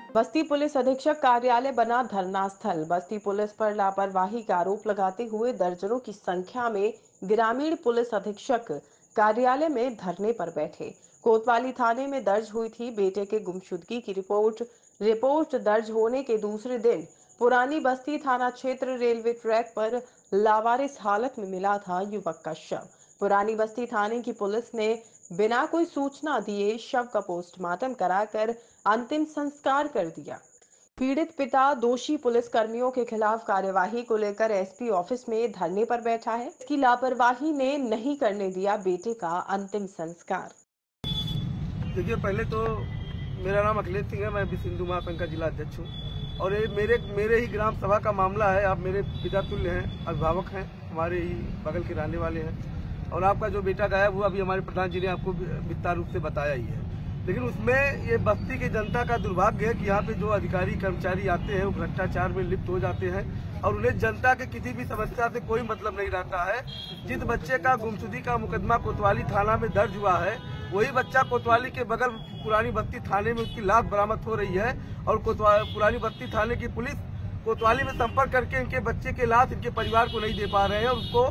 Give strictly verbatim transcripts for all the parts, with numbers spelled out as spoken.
बस्ती police अधीक्षक कार्यालय बना धरना स्थल। बस्ती पुलिस पर लापरवाही का आरोप लगाते हुए दर्जनों की संख्या में ग्रामीण पुलिस अधीक्षक कार्यालय में धरने पर बैठे। कोतवाली थाने में दर्ज हुई थी बेटे के गुमशुदगी की रिपोर्ट। रिपोर्ट दर्ज होने के दूसरे दिन पुरानी बस्ती थाना क्षेत्र रेलवे ट्रैक पर लावारिस हालत में मिला था युवक का शव। पुरानी बस्ती थाने की पुलिस ने बिना कोई सूचना दिए शव का पोस्टमार्टम कराकर अंतिम संस्कार कर दिया। पीड़ित पिता दोषी पुलिस कर्मियों के खिलाफ कार्यवाही को लेकर एसपी ऑफिस में धरने पर बैठा है। इसकी लापरवाही ने नहीं करने दिया बेटे का अंतिम संस्कार। देखिए, पहले तो मेरा नाम अखिलेश सिंह है। मैं विश्व हिंदू महासंघ का जिला अध्यक्ष हूँ और ये मेरे मेरे ही ग्राम सभा का मामला है। आप मेरे पिता तुल्य हैं, अभिभावक हैं, हमारे ही बगल के रहने वाले हैं और आपका जो बेटा गायब हुआ अभी हमारे प्रधान जी ने आपको विस्तार रूप से बताया ही है। लेकिन उसमें ये बस्ती की जनता का दुर्भाग्य है कि यहाँ पे जो अधिकारी कर्मचारी आते हैं वो भ्रष्टाचार में लिप्त हो जाते हैं और उन्हें जनता के किसी भी समस्या से कोई मतलब नहीं रहता है। जिस बच्चे का गुमशुदगी का मुकदमा कोतवाली थाना में दर्ज हुआ है वही बच्चा कोतवाली के बगल पुरानी बस्ती थाने में उसकी लाश बरामद हो रही है और पुरानी बस्ती थाने की पुलिस कोतवाली में संपर्क करके इनके बच्चे के लाश इनके परिवार को नहीं दे पा रहे हैं और उसको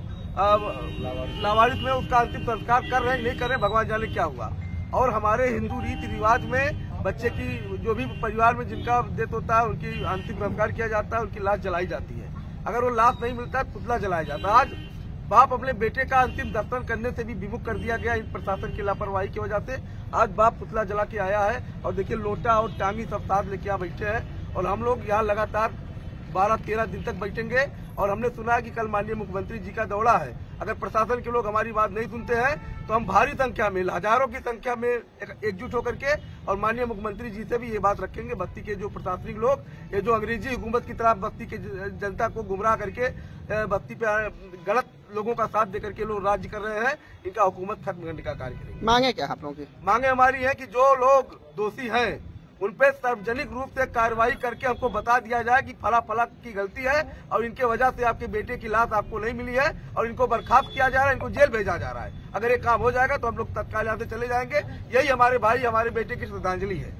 लावारिस में उसका अंतिम संस्कार कर रहे हैं, नहीं कर रहे, भगवान जाने क्या हुआ। और हमारे हिंदू रीति रिवाज में बच्चे की जो भी परिवार में जिनका डेथ होता है उनकी अंतिम संस्कार किया जाता है, उनकी लाश जलाई जाती है। अगर वो लाश नहीं मिलता है पुतला जलाया जाता है। आज बाप अपने बेटे का अंतिम दर्शन करने से भी विमुख कर दिया गया इन प्रशासन की लापरवाही की वजह से। आज बाप पुतला जला के आया है और देखिए लोटा और टांगी सब साथ लेके यहाँ बैठे हैं और हम लोग यहाँ लगातार बारह तेरह दिन तक बैठेंगे। और हमने सुना है कि कल माननीय मुख्यमंत्री जी का दौरा है। अगर प्रशासन के लोग हमारी बात नहीं सुनते हैं तो हम भारी संख्या में, हजारों की संख्या में एकजुट होकर के और माननीय मुख्यमंत्री जी से भी ये बात रखेंगे। बस्ती के जो प्रशासनिक लोग ये जो अंग्रेजी हुकूमत की तरफ बस्ती के जनता को गुमराह करके बस्ती पे गलत लोगों का साथ देकर के लोग राज्य कर रहे हैं, इनका हुकूमत खत्म करने का कार्य करेंगे। मांगे क्या आप लोगों की? मांगे हमारी है कि जो लोग दोषी हैं उन पे सार्वजनिक रूप से कार्रवाई करके हमको बता दिया जाए कि फला फला की गलती है और इनके वजह से आपके बेटे की लाश आपको नहीं मिली है और इनको बर्खास्त किया जा रहा है, इनको जेल भेजा जा रहा है। अगर ये काम हो जाएगा तो हम लोग तत्काल यहाँ से चले जाएंगे। यही हमारे भाई हमारे बेटे की श्रद्धांजलि है।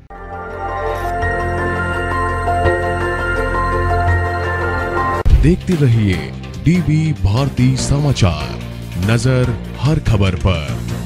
देखते रहिए डीबी भारती समाचार, नजर हर खबर पर।